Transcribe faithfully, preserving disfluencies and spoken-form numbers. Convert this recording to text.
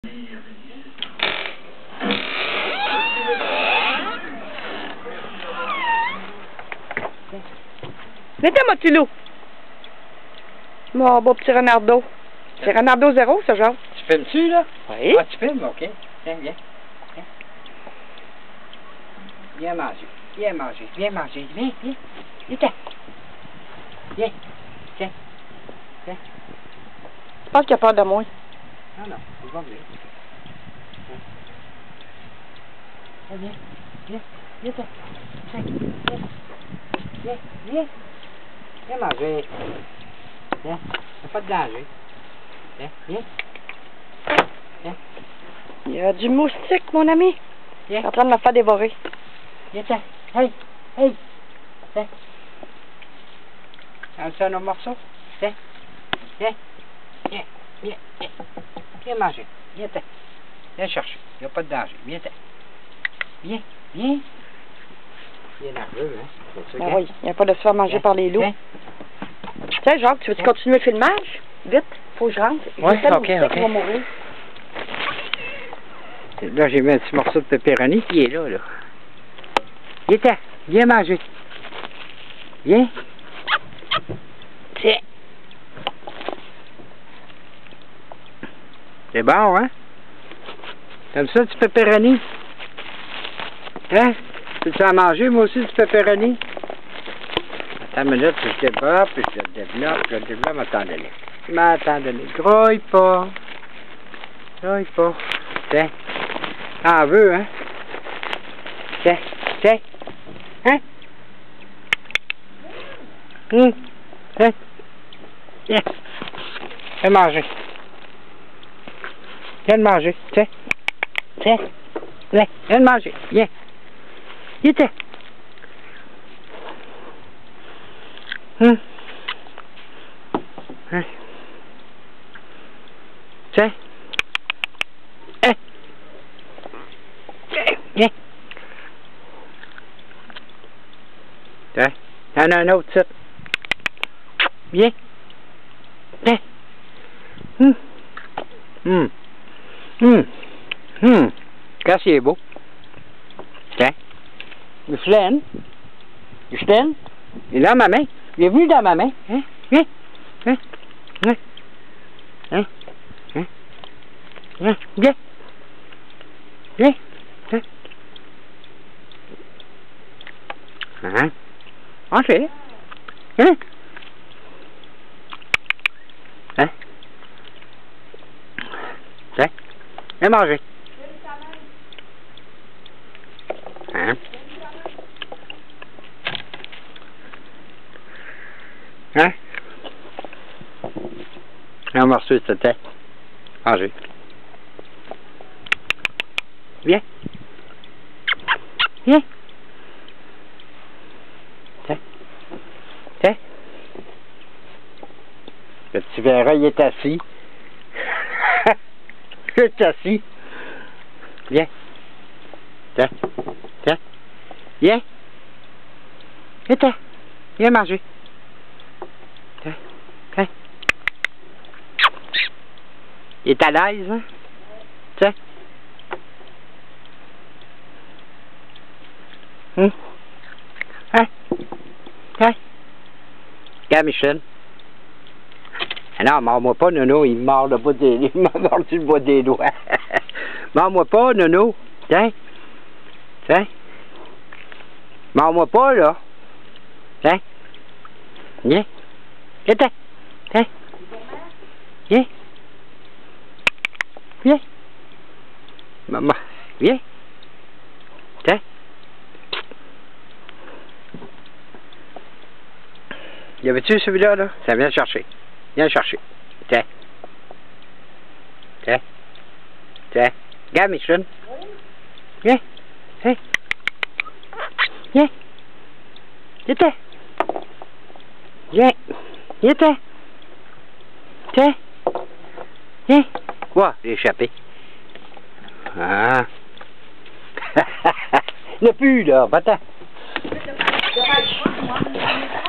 Mettez mon petit loup. Mon beau petit renardeau. C'est renardeau zéro, ça, genre. Tu filmes dessus, là? Oui. Ah, tu filmes? OK. Tiens, viens. Viens. Viens manger. Viens manger. Viens manger. Viens, viens. Viens. Viens. Tiens. Tiens. Je pense qu'il a peur de moi. Non, non. Il va venir. Viens. Viens. Viens. Viens, tiens. Tiens. Viens. Viens. Viens. Viens manger. Viens. Il n'y a pas de danger. Viens. Viens. Viens. Il y a du moustique, mon ami. Il est Viens. en train de me faire dévorer. Viens, tiens. Hey. Hey. Tiens. As-tu un autre morceau? Tiens. Viens. Viens. Viens. Viens. Viens manger. Viens, tiens. Viens chercher. Il n'y a pas de danger. Viens, tiens. Viens. Viens. Il est nerveux, hein? C'est Ben oui, il n'y a pas de se faire manger par les loups. Tiens, Jacques, tu veux-tu continuer le filmage? Vite, faut que je rentre. Oui, Je sais, ok, le ok. va mourir. Là, j'ai mis un petit morceau de pepperoni qui est là, là. Viens, tiens. Viens manger. Viens. Tiens. C'est bon, hein? T'aimes ça, du pepperoni? Hein? Peux-tu en manger, moi aussi, du pepperoni? Attends une minute, je développe, puis je le développe, je le développe, m'attendez-le. M'attendez-le. Grouille pas. Grouille pas. Tiens. T'en veux, hein? Tiens. Tiens. Hein? Hum. Tiens. Viens. Viens manger. Viens de manger. Tiens. Tiens. Viens. Viens de manger. Viens. Viens, tiens. Hum. Hein? Tiens. Hein? Viens. Tiens. Il y en a un autre type. Viens. Viens. Hum. Hum. Hum. Hum. Qu'est-ce qu'il est beau. Tiens. Il flâne. Il flâne. Il est dans ma main. Il est venu dans ma main. Hein? Viens. Hein? Hein? Hein? Hein? Hein? Viens. Viens. Hein? Hein? Entrez. Hein? Hein? Tiens. Viens manger. Hein? Hein? Un morceau de tête. Manger. Viens. Viens. Tiens. Tiens. Le petit verre, il est assis. Il est assis. Viens. Tiens. Tiens. Viens. Viens, tiens. Viens manger. Tiens. Tiens. Il est à l'aise, hein? Tiens. Hum. Hein? Tiens. Regarde, Michel. Ah non, mords-moi pas, Nono. Il me mord le bout des... Il m'a mordu le bout des doigts. Mords-moi pas, Nono. Tiens. Tiens. Mords-moi pas, là. Tiens. Viens. Viens, tiens. Tiens. Viens. Viens. Maman. Viens. Tiens. Y avait-tu celui-là, là? Ça vient chercher. Viens le chercher. Tiens. Tiens. Tiens. Regarde, Michel. Viens. Viens. Viens. Viens. Viens. Viens. Tiens. Viens. Quoi? J'ai échappé. Ah. Il n'y a plus, là. Va-t'en.